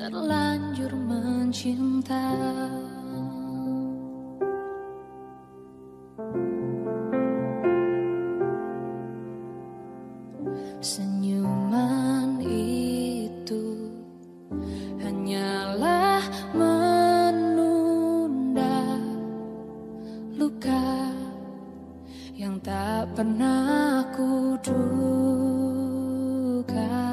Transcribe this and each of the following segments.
terlanjur mencinta. Senyuman itu hanyalah menunda luka yang tak pernah ku duga.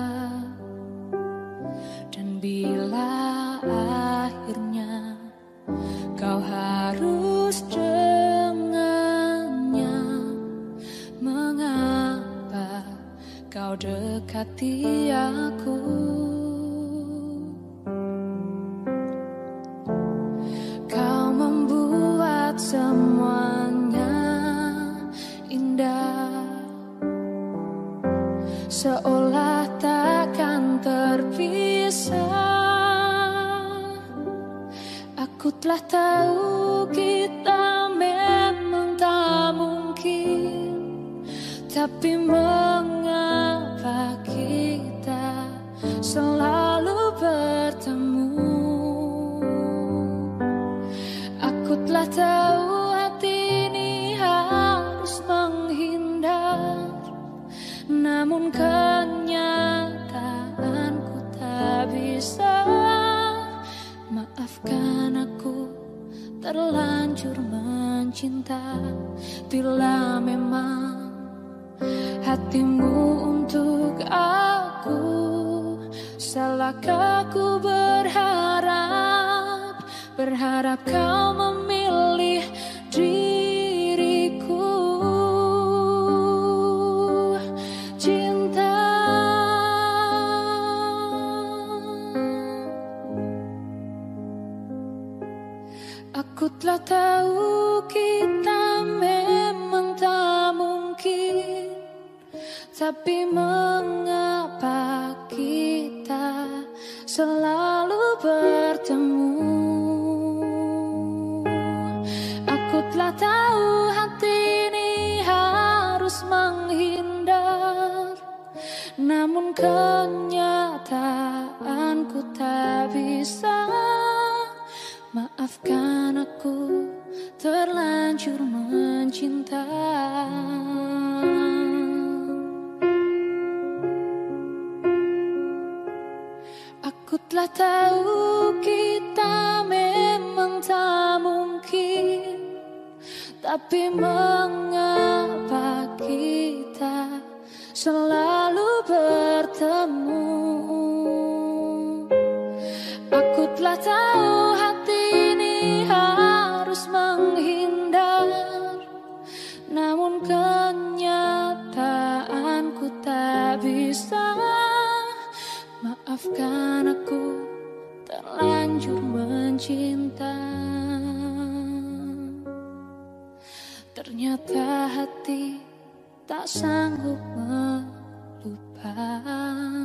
Dan bila akhirnya kau harus dengannya, mengapa kau dekati aku? Kau membuat semuanya indah, seolah takkan terpisah. Aku telah tahu kita memang tak mungkin, tapi mengapa kita selalu bertemu? Aku telah tahu hati ini harus menghindar, namun kenyataanku tak bisa. Maafkan aku terlanjur mencinta. Bila memang hatimu untuk aku, salahkah ku berharap kau memilih diriku? Cinta, aku telah tahu kita memang tak mungkin, tapi mengapa kita selalu bertemu? Aku telah tahu hati ini harus menghindar, namun kenyataanku tak bisa. Maafkan aku terlanjur mencinta. Aku telah tahu kita memang tak mungkin, tapi mengapa kita selalu bertemu? Aku telah tahu hati ini harus menghindar, namun kenyataanku tak bisa. Maafkan aku terlanjur mencinta. Ternyata hati tak sanggup melupakan.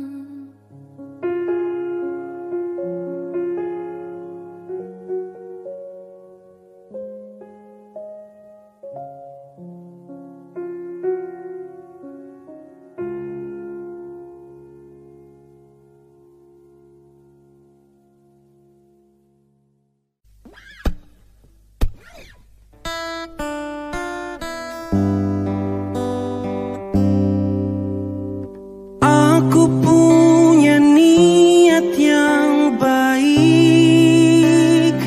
Aku punya niat yang baik,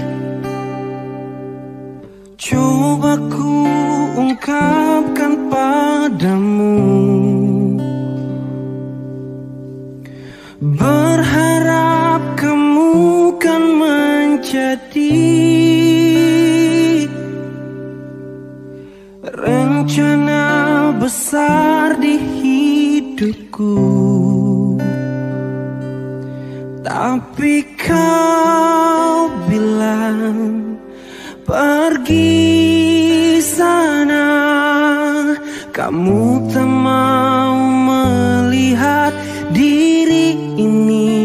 coba ku ungkapkan padamu. Berharap kamu kan menjadi rencana besar di hidupku, tapi kau bilang pergi sana. Kamu tak mau melihat diri ini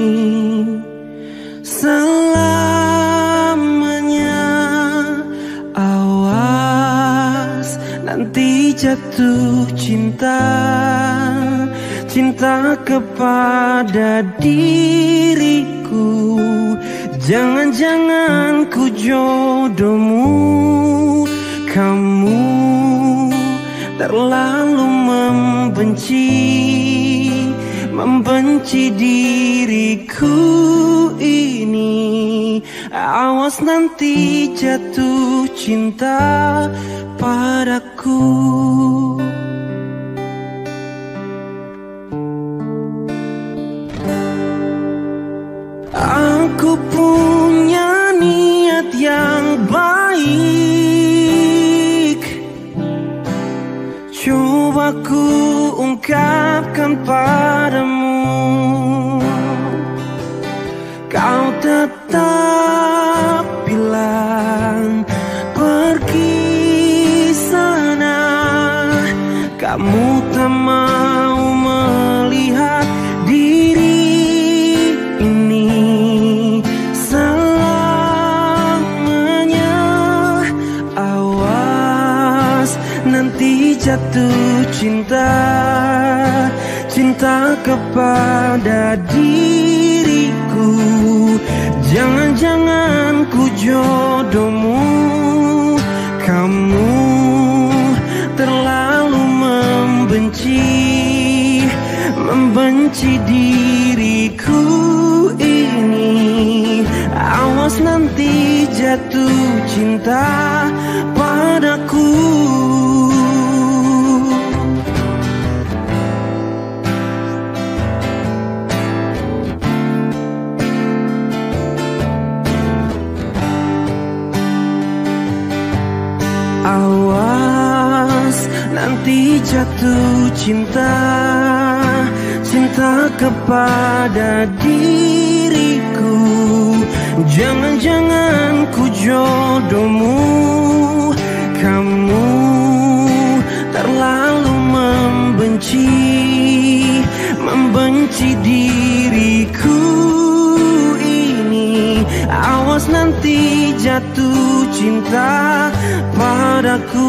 selamanya. Awas nanti jatuh cinta cinta kepada diriku. Jangan-jangan ku jodohmu. Kamu terlalu membenci diriku ini. Awas nanti jatuh cinta padaku. Aku punya niat yang baik, coba ku ungkapkan padamu. Kau tetap bilang pergi sana. Kamu tak mau melihat diri ini selamanya. Awas nanti jatuh cinta kepada diriku. Jangan-jangan ku jodohmu. Kamu terlalu membenci diriku ini. Awas nanti jatuh cinta padaku. Awas nanti jatuh cinta kepada diriku. Jangan-jangan ku jodohmu. Kamu terlalu membenci diriku ini. Awas nanti jatuh cinta padaku.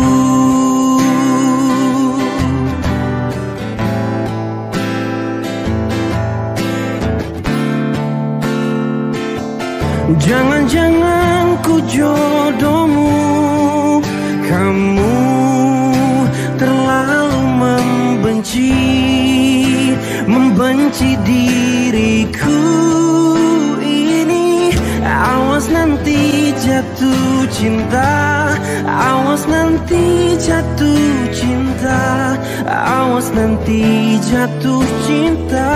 Jangan-jangan ku jodohmu. Kamu terlalu membenci diriku ini. Awas nanti jatuh cinta. Awas nanti jatuh cinta. Awas nanti jatuh cinta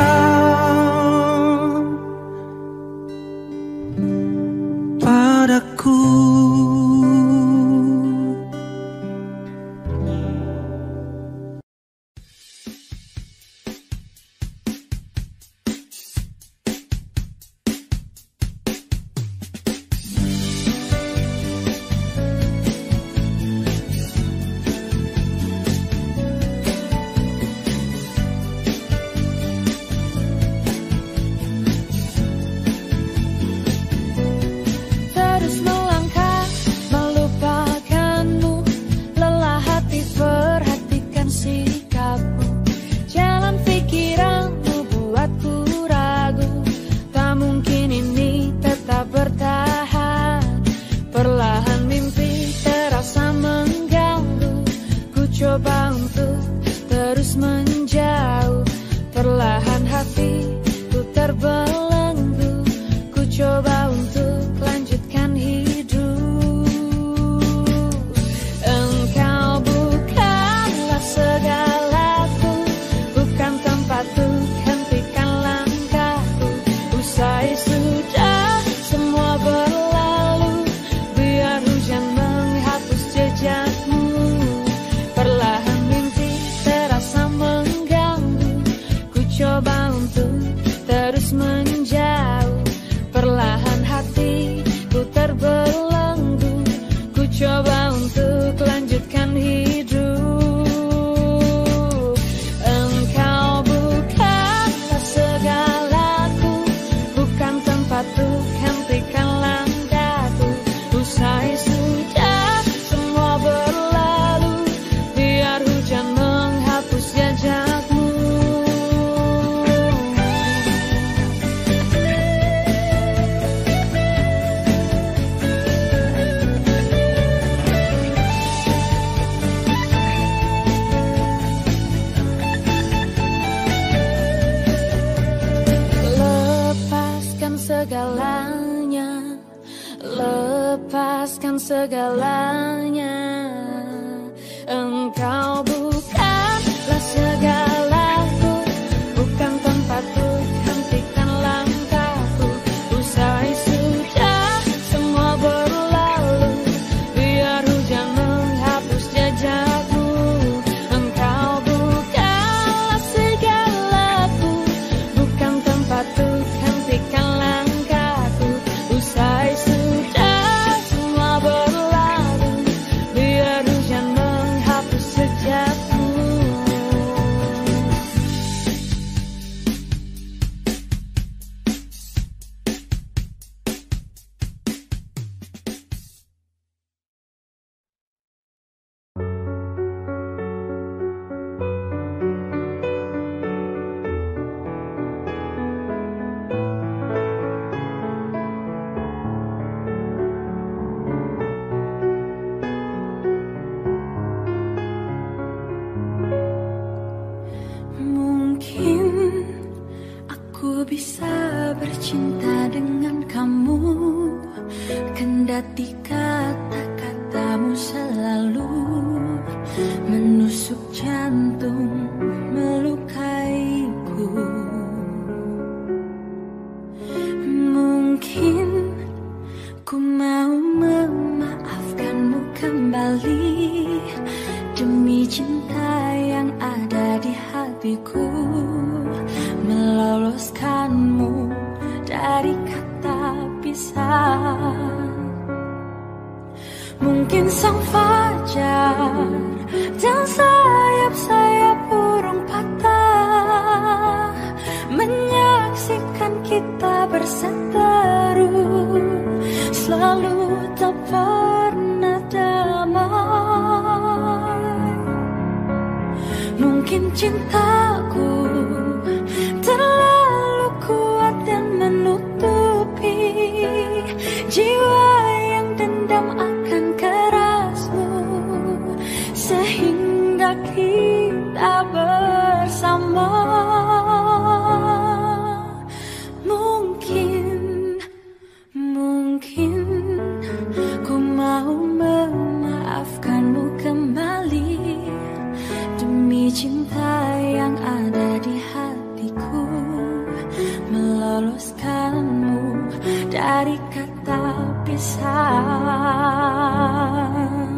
padaku. Engkau bukanlah segalaku, bukan segalanya, lepaskan segalanya. Engkau bukanlah segalaku, bukan tempatku, hentikan langkahku. Usai sudah semua berlalu, biar hujan menghapus jejakku. Engkau bukanlah segalaku, bukan tempatku, hentikan langkahku. Usai sudah semua berlalu, biar hujan menghapus jejakku. Mungkin aku bisa bercinta dengan kamu, kendati kata-katamu selalu menusuk jantung, melukaiku. Mungkin ku mau memaafkanmu kembali demi cinta yang ada di hatiku, meloloskanmu dari kata pisah. Mungkin sang fajar dan sayap-sayap burung patah menyaksikan kita berseteru, selalu tak pernah damai. Mungkin cintaku terlalu kuat dan menutupi jiwa yang dendam akan kerasmu, sehingga kita bersama. Mungkin ku mau memaafkanmu kembali demi cinta yang ada di hatiku, meloloskanmu dari kata pisah.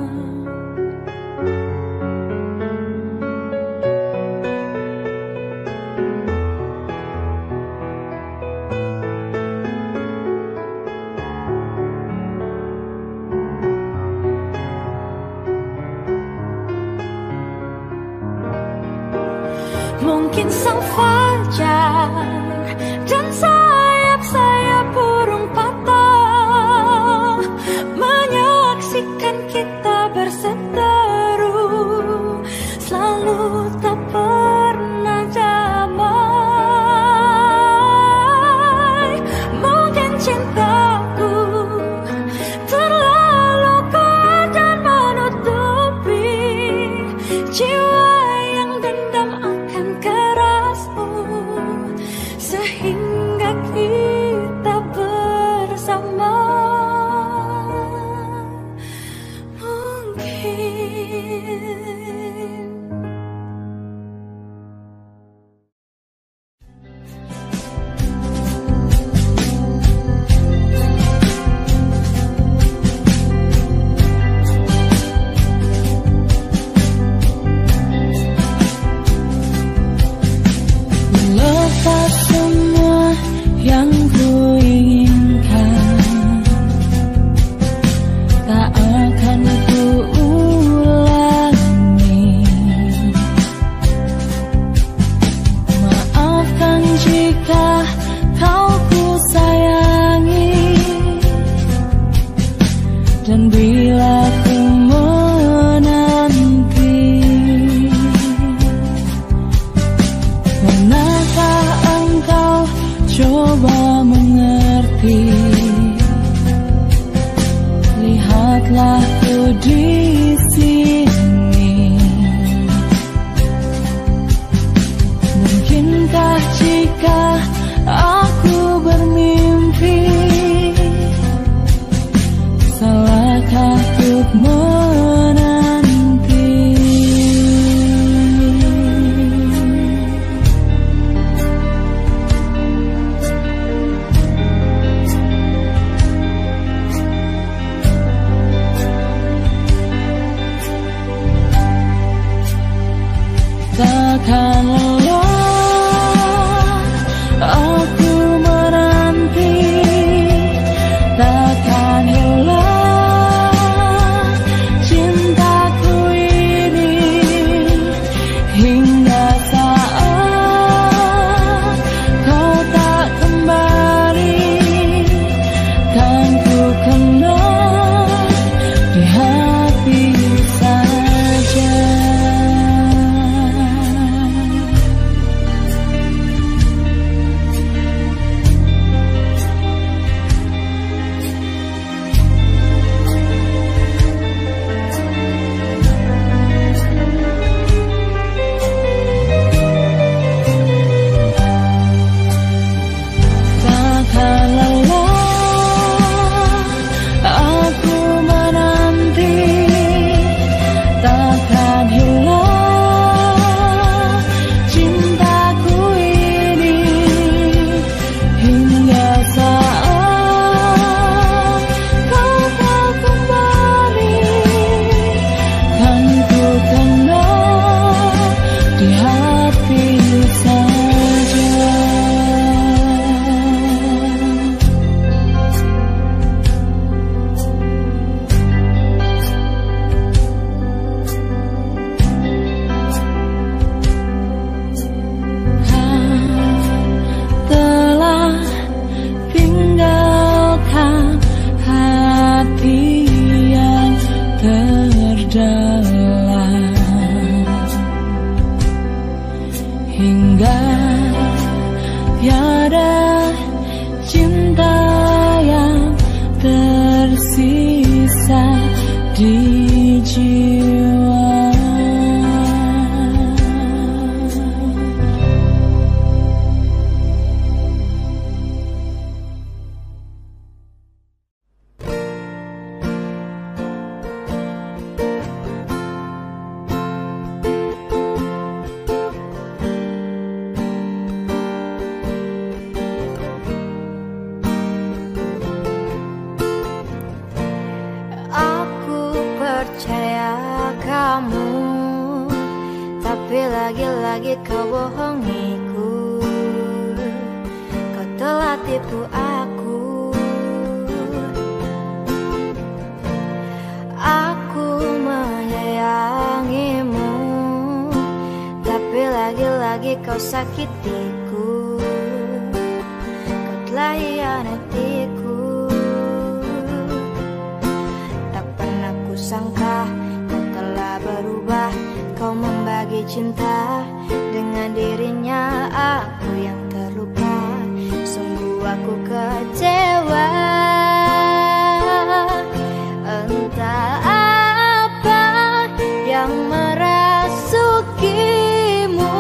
Mungkin sang fajar dan sayap-sayap burung patah menyaksikan kita berseteru, selalu tak pernah damai. Mungkin cintaku terlalu kuat dan menutupi jiwa yang dendam akan kerasmu, sehingga kita bersama. Melepas semua yang ku inginkan, tak akan ku ulangi. Maafkan jika kau ku sayangi, dan bila ku menanti, manakah engkau coba mengerti? Lihatlah ku di sini. Mungkinkah jika aku bermimpi di jiwa. Lagi-lagi kau bohongiku, kau telah tipu aku. Aku menyayangimu, tapi lagi-lagi kau sakitiku. Kau telah hianatiku. Tak pernah kusangka kau telah berubah. Kau membagi cinta dengan dirinya, aku yang terluka. Sungguh aku kecewa. Entah apa yang merasukimu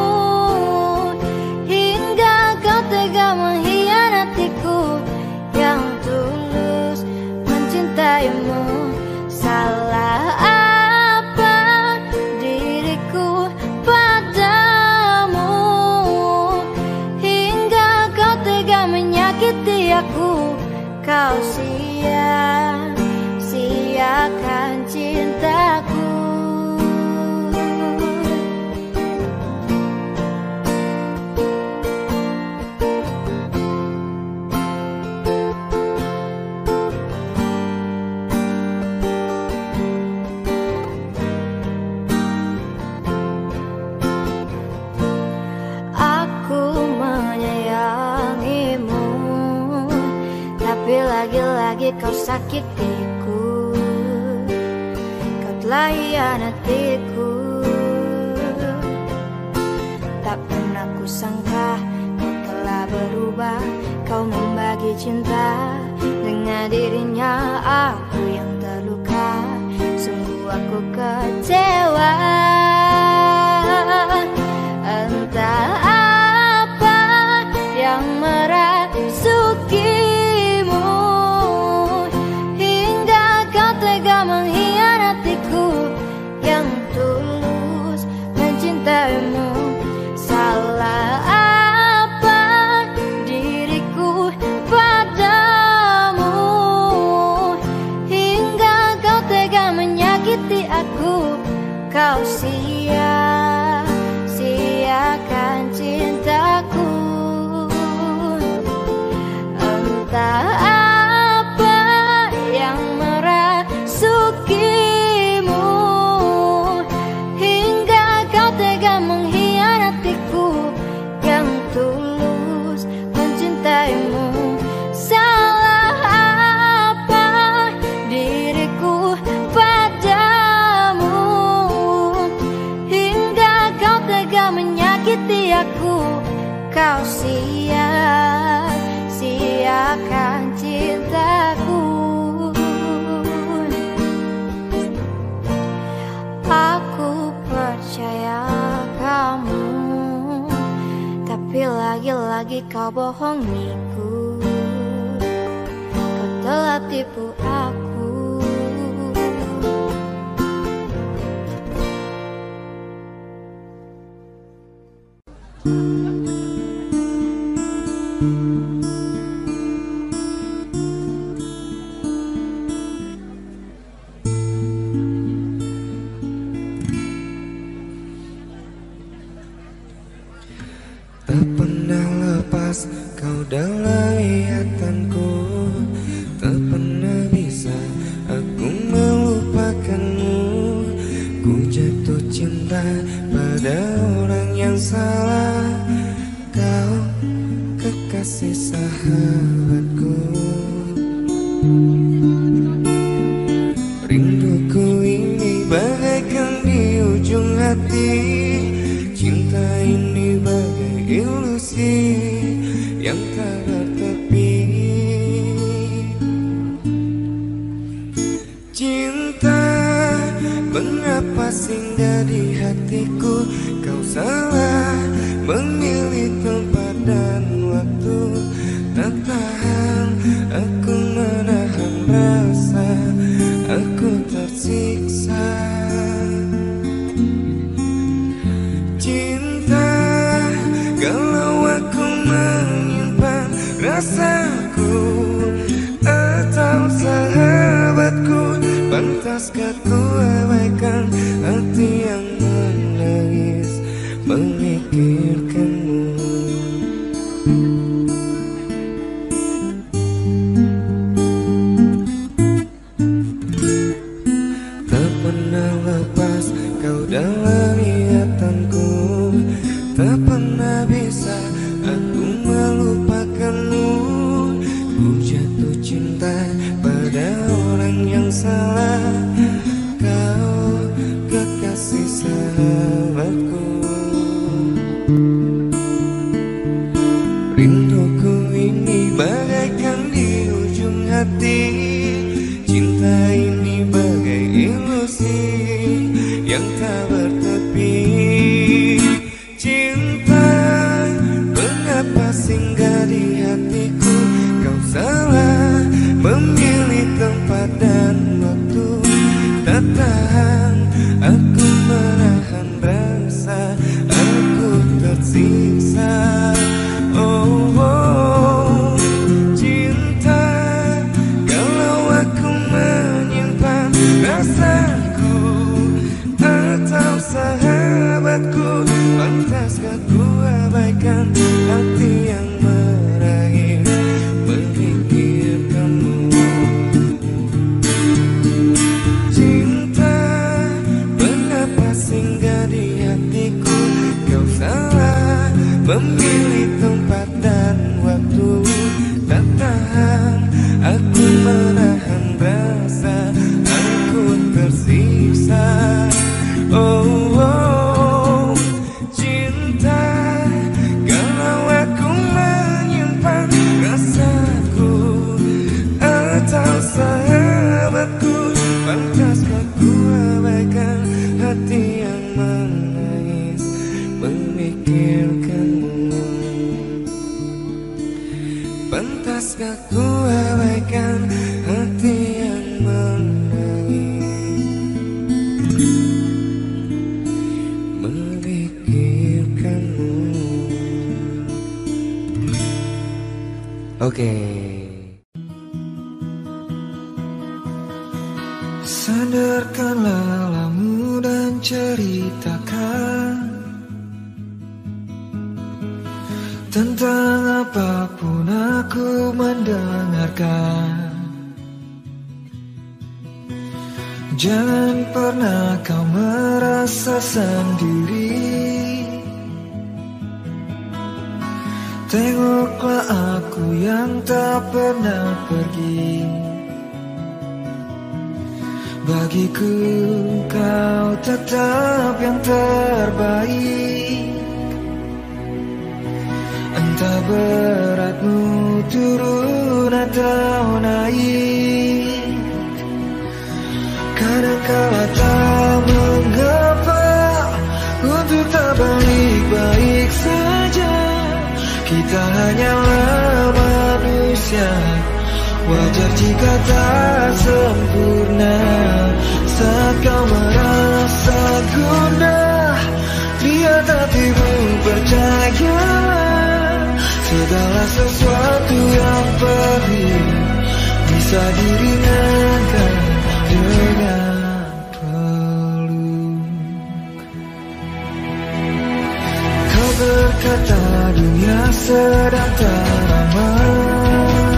hingga kau tega mengkhianatiku yang tulus mencintaimu. Salah aku, kau sia-siakan cintaku. Lagi-lagi kau sakitiku, kau telah hianatiku. Tak pernah kusangka kau telah berubah. Kau membagi cinta dengan dirinya, aku yang terluka. Sungguh aku kecewa. Entah apa yang merasuki yang tulus mencintaimu. Salah apa diriku padamu hingga kau tega menyakiti aku. Kau sia-siakan cintaku. Entah apa yang merasuki yang tulus mencintaimu. Salah apa diriku padamu hingga kau tega menyakiti aku. Kau sia-siakan cintaku. Aku percaya kamu, tapi lagi-lagi kau bohongiku. Kau telah tipu aku. Tak pernah lepas kau dalam ingatanku. Tak pernah bisa aku melupakanmu. Ku jatuh cinta pada orang yang salah. Kau kekasih sahabatku. Rinduku ini bagaikan di ujung hati. Cinta ini bagai ilusi yang tak bertepi. Cinta tahan, aku menahan rasa, aku tersiksa. Cinta, kalau aku menyimpan rasaku atau sahabatku, pantaskah ku abaikan hati yang menangis memikirkanmu? Tak pernah lepas kau dalam ingatanku, tak pernah bisa aku melupakanmu. Ku jatuh cinta pada orang yang salah, kau kekasih sahabatku. Rinduku ini bagaikan di ujung hati, cinta ini bagai ilusi yang tak bertepi. Cinta, mengapa singgah di hatiku? Kau salah memilih tempat dan waktu. Tak tahan, aku menahan rasa, aku tersiksa. Oh, oh, cinta, kalau aku menyimpan rasaku atau sahabatku, pantaskah ku abaikan hati yang meraih memikirkanmu? Cinta, mengapa singgah di hatiku? Kau salah memilih tempat dan waktu. Tak tahan, aku menahan rasa, aku tersiksa. Oh, oh, cinta, kalau aku menyimpan rasaku atau sahabatku, pantaskah ku abaikan hati yang menangis memikirkanmu? Pantaskah ku abaikan hati yang menangis memikirkanmu? Oke. Sandarkanlah lamu dan ceritakan tentang apapun, aku mendengarkan. Jangan pernah kau merasa sendiri, tengoklah aku yang tak pernah pergi. Bagiku kau tetap yang terbaik. Entah beratmu turun atau naik, kadangkala tak mengapa untuk tak baik-baik saja. Kita hanyalah manusia, wajar jika tak sempurna. Saat kau merasa gundah, lihat hatimu, percayalah, segala sesuatu yang perih bisa diringankan dengan peluk. Kau berkata dunia sedang tak ramah,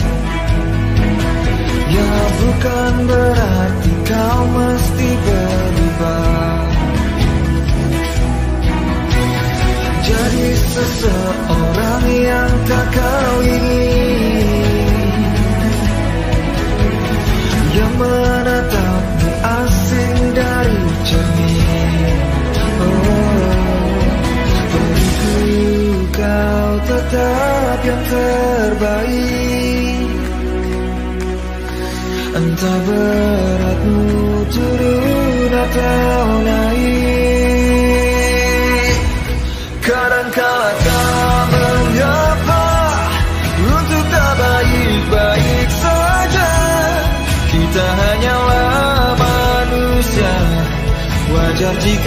ya bukan berarti kau mesti berubah jadi seseorang yang tak kau ingin, yang menatapmu asing dari cermin. Oh, bagiku kau tetap yang terbaik. Entah beratmu turun atau naik, kadangkala tak mengapa untuk tak baik.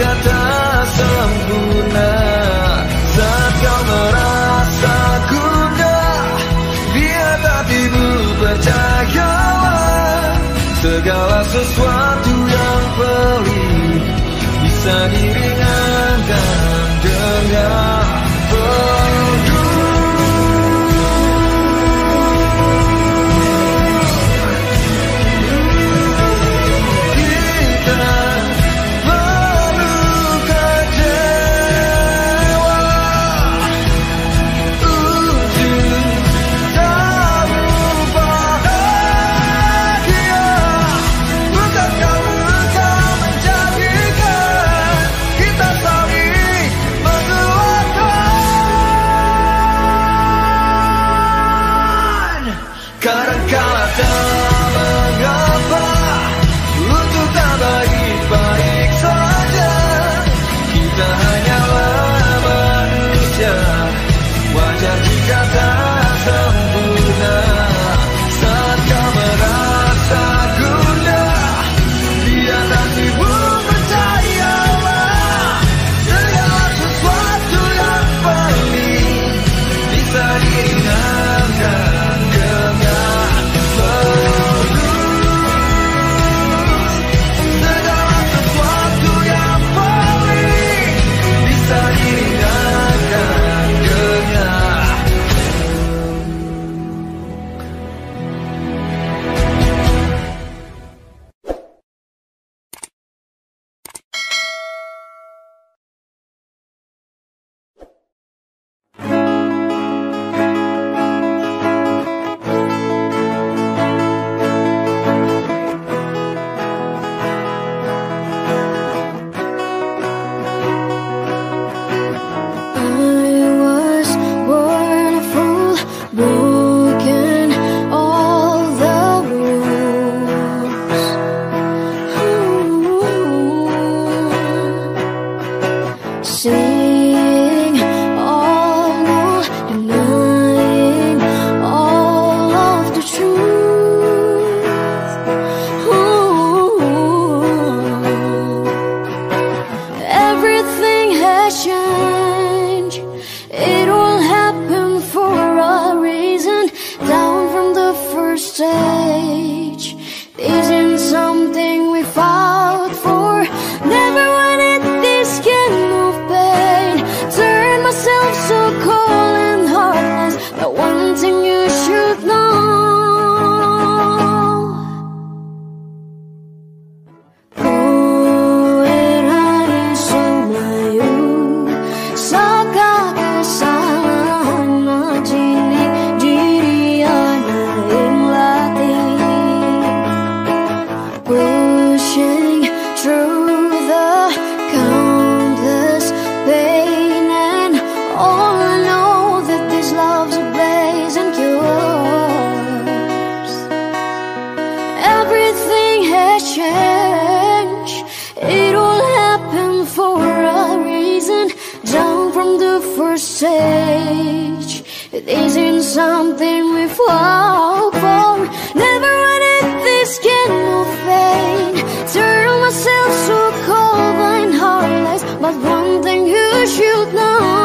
kata sempurna. Saat kau merasa gundah, biar hatimu percayalah, segala sesuatu yang pelik bisa diringankan dengan peluk. Kadangkala tak mengapa untuk tak baik-baik saja. Kita hanyalah manusia, wajar jika tak sempurna. Saat kau merasa gundah, biar hatimu percayalah, segala sesuatu yang pelik bisa diringankan. It isn't something we fall for. Never wanted this kind of pain. Turn myself so cold and heartless. But one thing you should know.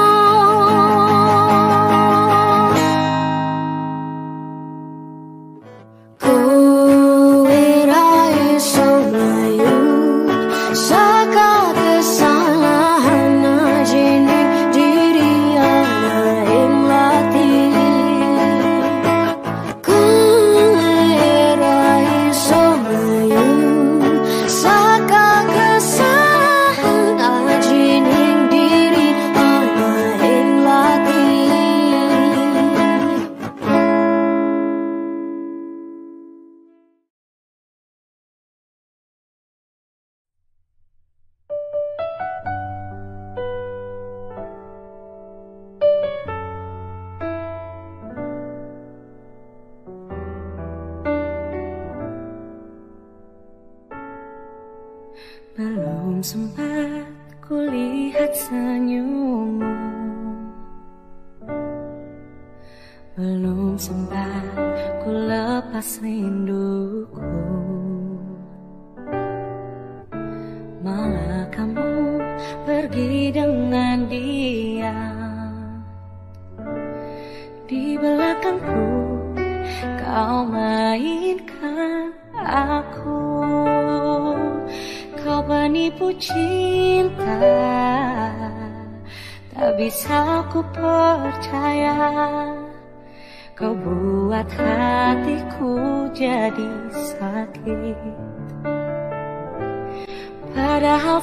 Belum sempat kulihat senyummu, belum sempat ku lepas rinduku, malah kamu kau mainkan aku. Kau penipu cinta, tak bisa ku percaya. Kau buat hatiku jadi sakit. Padahal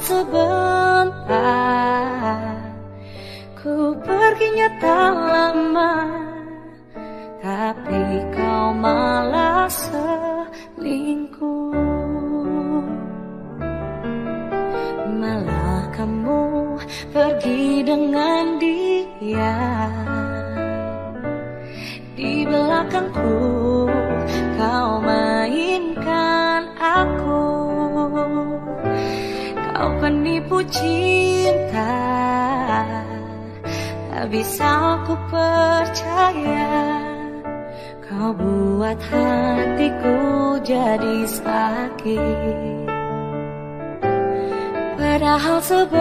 sebentar ku perginya tak lama, tapi kau malah selingkuh. Malah kamu pergi dengan dia. Di belakangku kau mainkan aku. Kau penipu cinta, tak bisa aku percaya. Kau buat hatiku jadi sakit. Padahal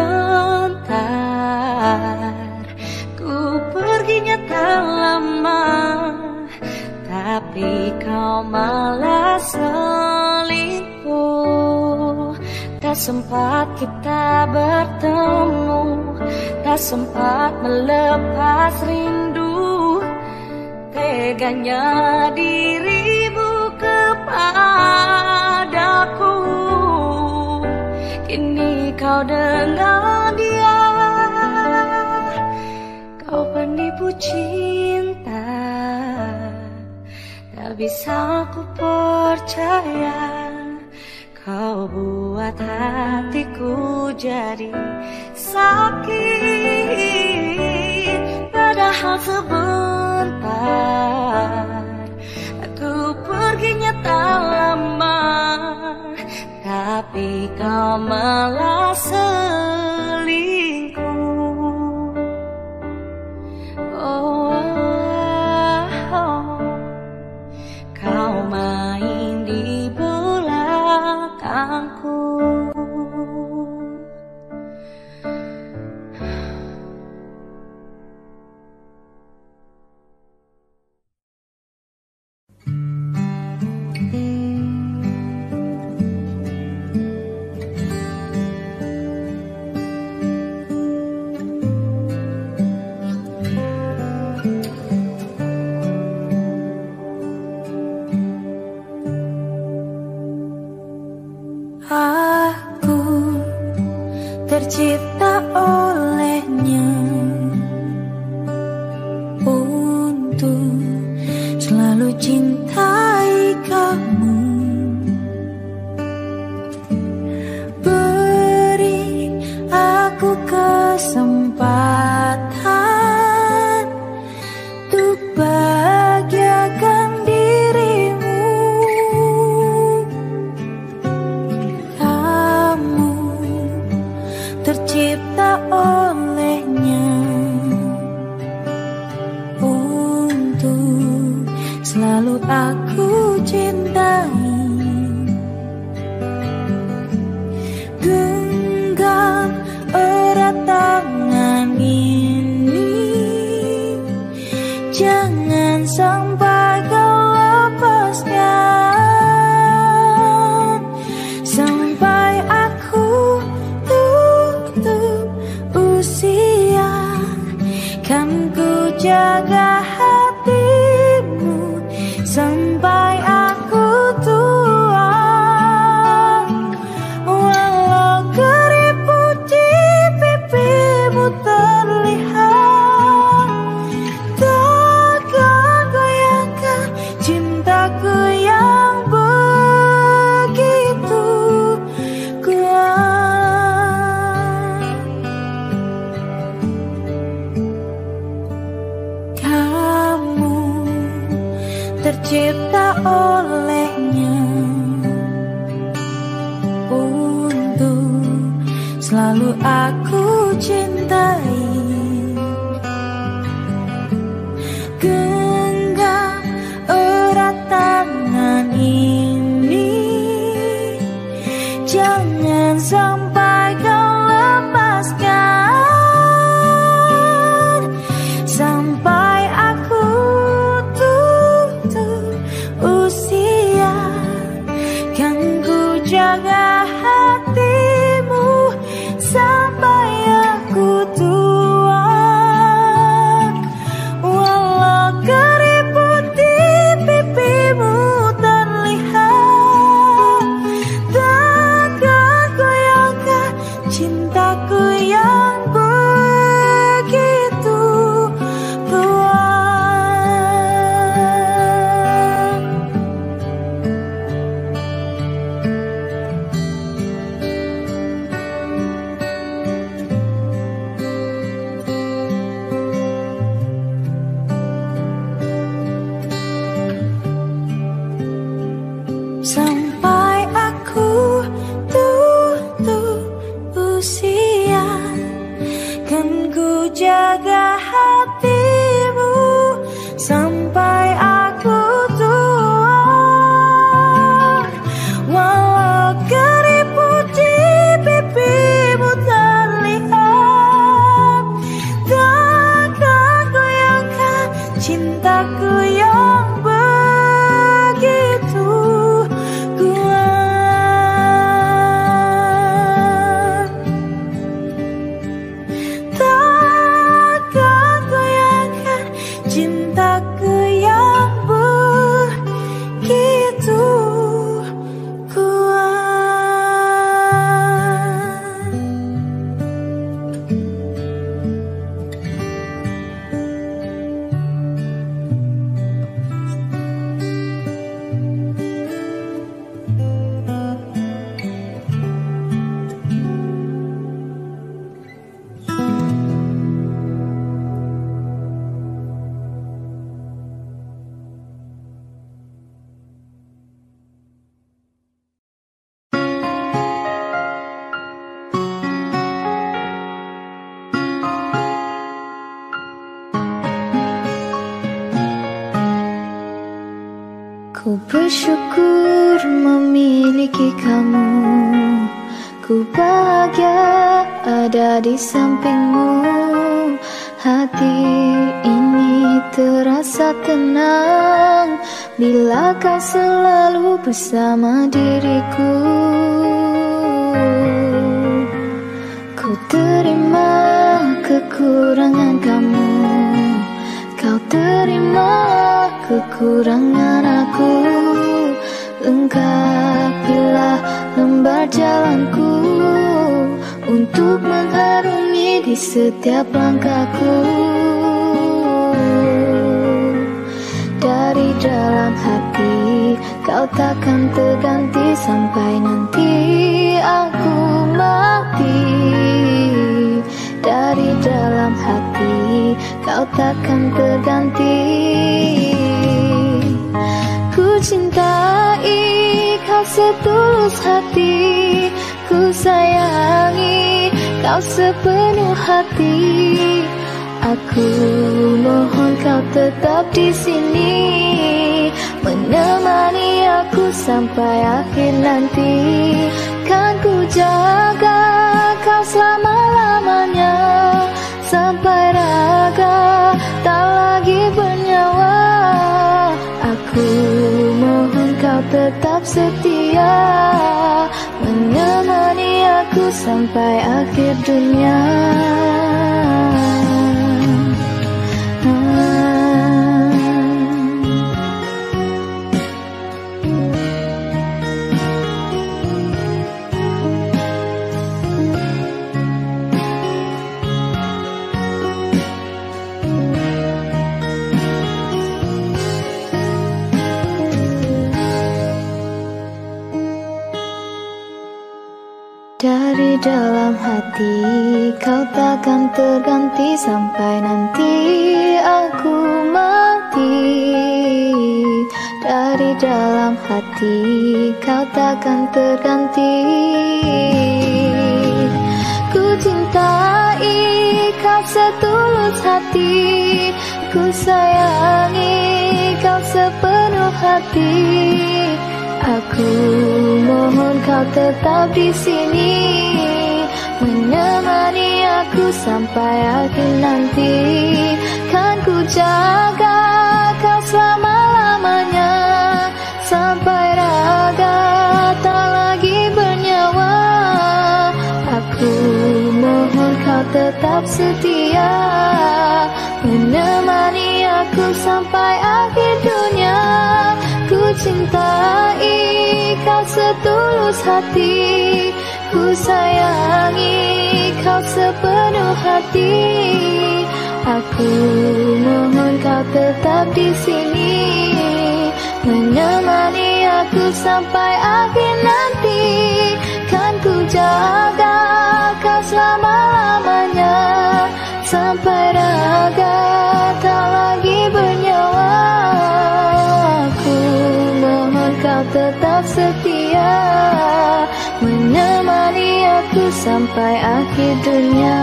sebentar ku perginya tak lama, tapi kau malah selingkuh. Tak sempat kita bertemu, tak sempat melepas rindu. Teganya dirimu kepadaku. Kini kau dengan dia. Kau penipu cinta, tak bisa ku percaya. Kau buat hatiku jadi sakit. Padahal sebentar aku perginya tak lama, tapi kau malah selingkuh. Kau main di belakangku. Tercipta olehnya untuk selalu cintai kamu. Beri aku kesempatan untuk bahagiakan dirimu. Tercipta olehnya untuk selalu aku cintai. Genggam erat tangan ini, jangan sampai kau lepaskan. Sampai aku usia, kan ku jaga hatimu sampai aku tua. Walau keriput di pipimu terlihat, takkan goyahkan cintaku yang begitu kuat. Tercipta olehnya untuk selalu aku cintai. Genggam erat tangan ini, jangan sampai kau lepaskan. Sampai aku Ku bersyukur memiliki kamu, ku bahagia ada di sampingmu. Hati ini terasa tenang bila kau selalu bersama diriku. Ku terima kekurangan kamu, kau terima kekurangan aku. Lengkapilah lembar jalanku untuk mengharungi di setiap langkahku. Dari dalam hati kau takkan terganti sampai nanti aku mati. Dari dalam hati kau takkan terganti. Ku cintai kau setulus hati, ku sayangi kau sepenuh hati. Aku mohon kau tetap di sini, menemani aku sampai akhir nanti. Kan ku jaga kau selama-lamanya, sampai raga tak lagi bernyawa. Aku mohon kau tetap setia, menemani aku sampai akhir dunia. Dari dalam hati kau takkan terganti sampai nanti aku mati. Dari dalam hati kau takkan terganti. Ku cintai kau setulus hati, ku sayangi kau sepenuh hati. Aku mohon kau tetap di sini, menemani aku sampai akhir nanti. Kan ku jaga kau selama-lamanya, sampai raga tak lagi bernyawa. Aku mohon kau tetap setia, menemani aku sampai akhir dunia. Ku cintai kau setulus hati, ku sayangi kau sepenuh hati. Aku mohon kau tetap di sini, menemani aku sampai akhir nanti. Kan ku jaga kau selama-lamanya, sampai raga tak lagi bernyawa. Aku mohon kau tetap setia, menemani aku sampai akhir dunia.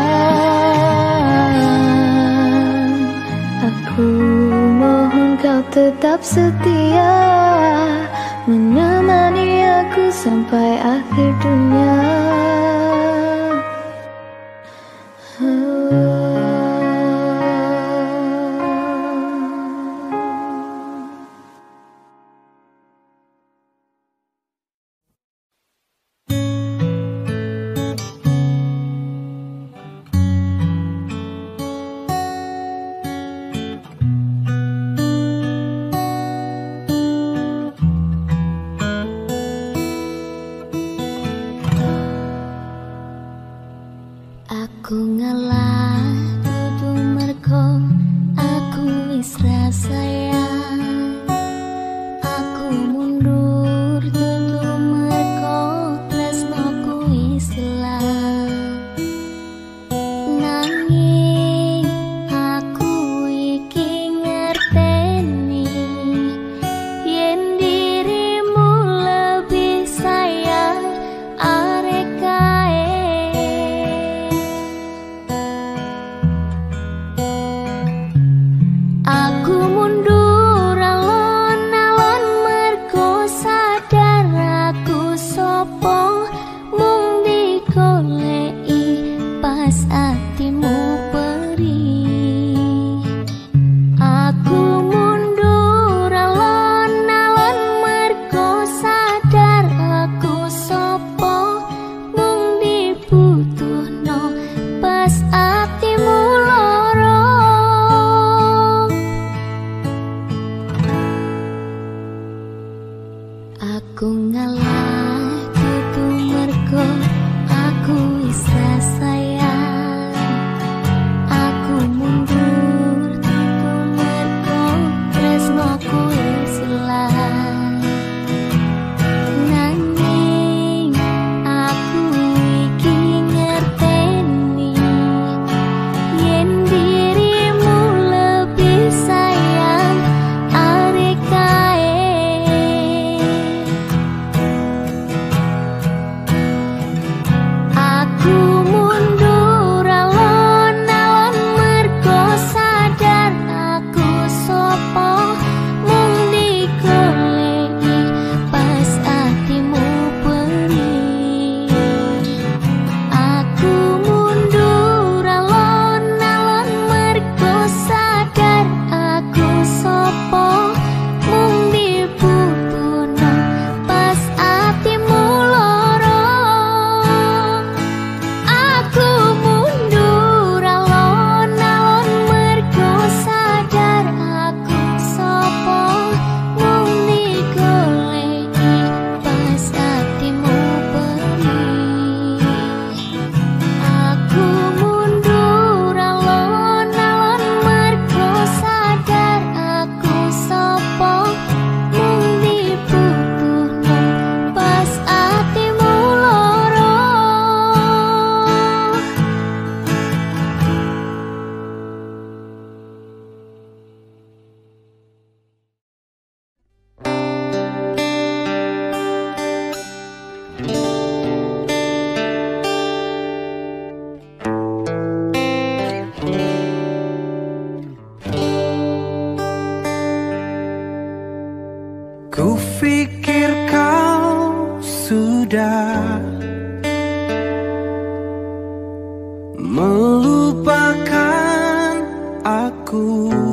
Aku mohon kau tetap setia, menemani aku sampai akhir dunia. Aku ngalah kudu mergo aku isa sayang. Aku mundur kudu mergo tresnoku wis ilang. Nanging aku iki ngerteni yen dirimu lebih sayang arek kae. Aku mundur alon-alon mergo sadar aku sopo mung digoleki pas atimu perih. Aku mundur alon-alon mergo sadar aku sopo mung dibutuhno pas atimu loro. Aku mundur alon-alon mergo sadar aku sopo mung digoleki pas atimu perih. Aku mundur alon-alon mergo sadar aku sopo mung dibutuhno pas atimu loro. Ku pikir kau sudah melupakan aku.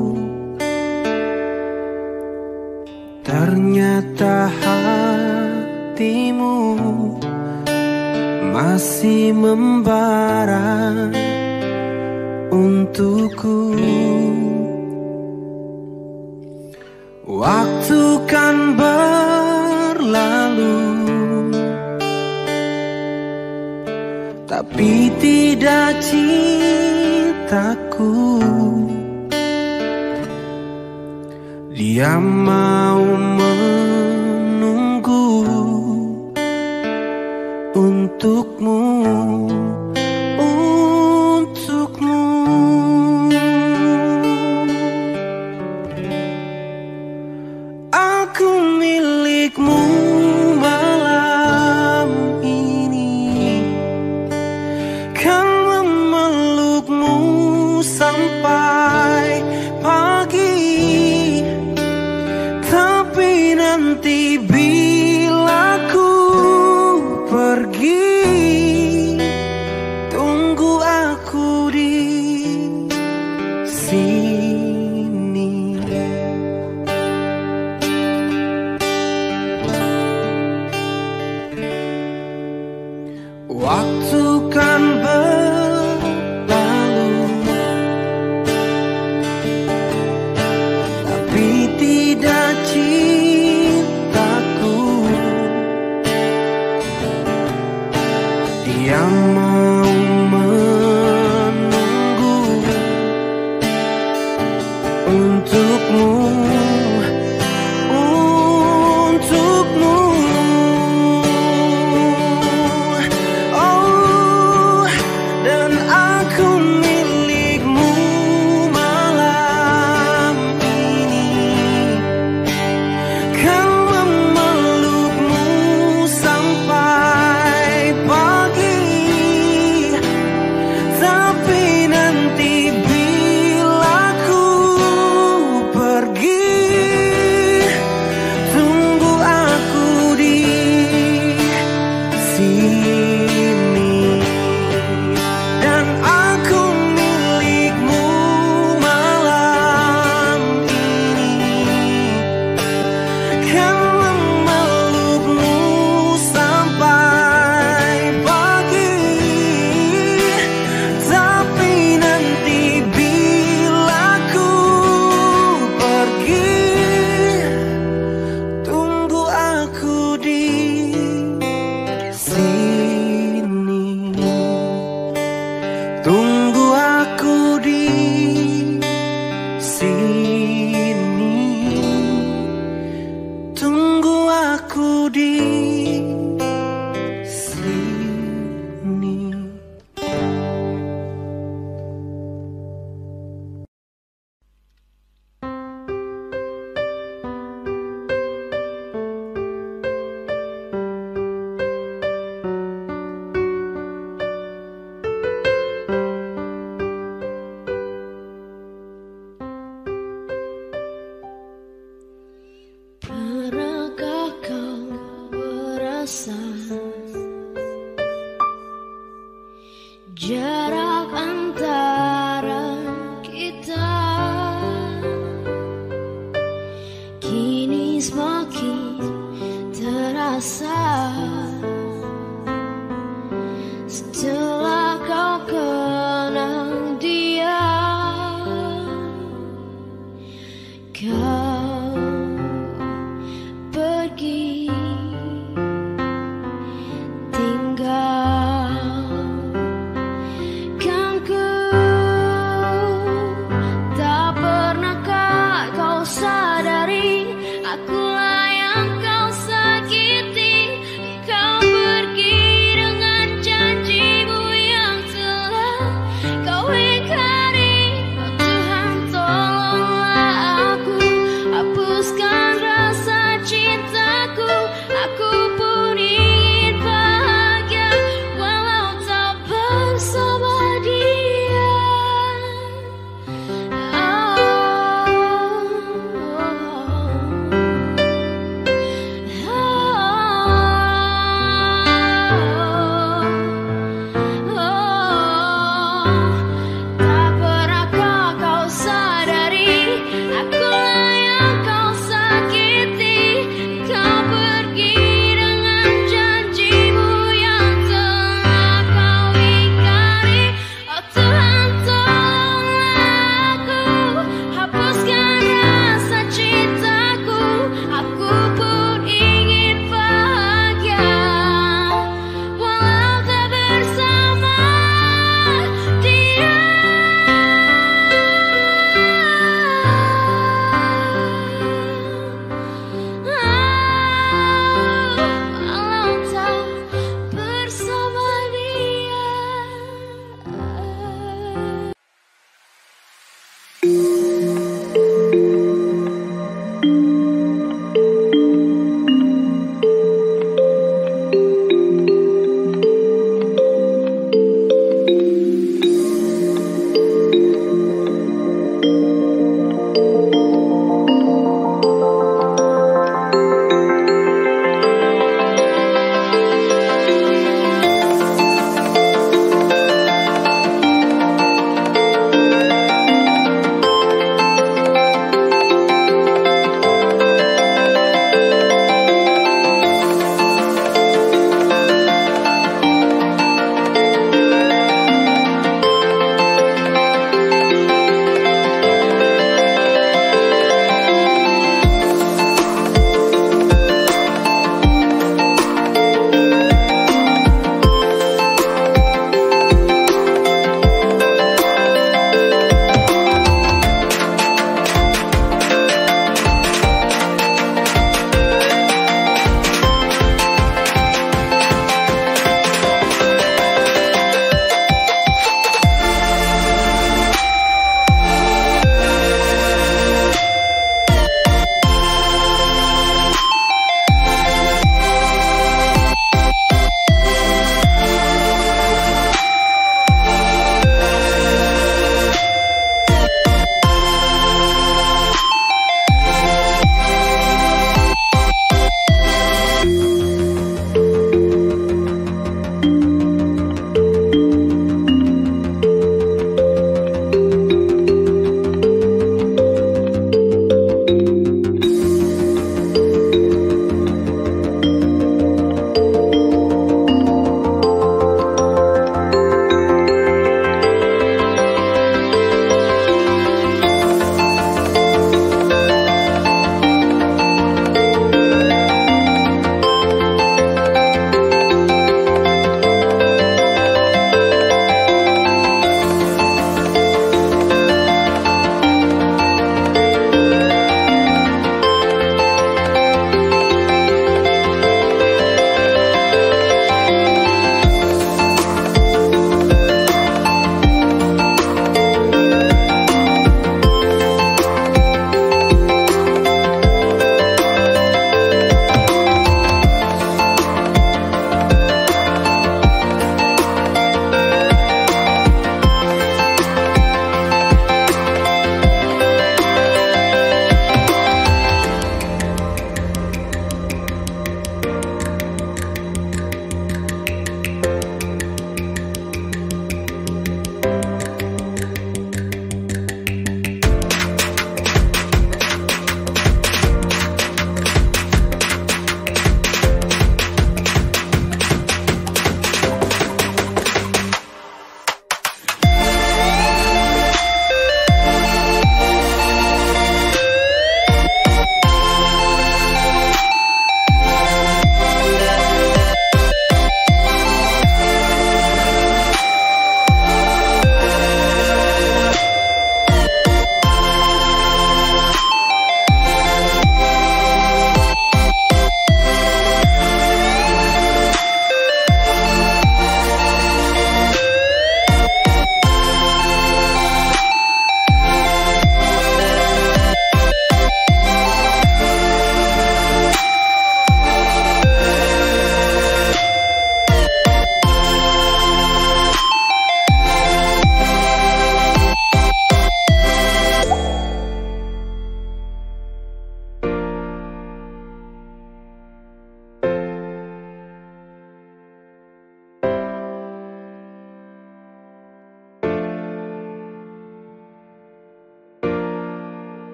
Ternyata hatimu masih membara untukku. Waktu kan berlalu, tapi tidak cintaku. Dia mau menunggu untukmu, untukmu. Aku milikmu malam ini, kan memelukmu sampai pagi. Tapi nanti bila ku pergi, tunggu aku di sini. Waktu kan berlalu, tapi tidak cintaku. aku di sini. Pernahkah kau merasa jarak antara kita kini semakin terasa?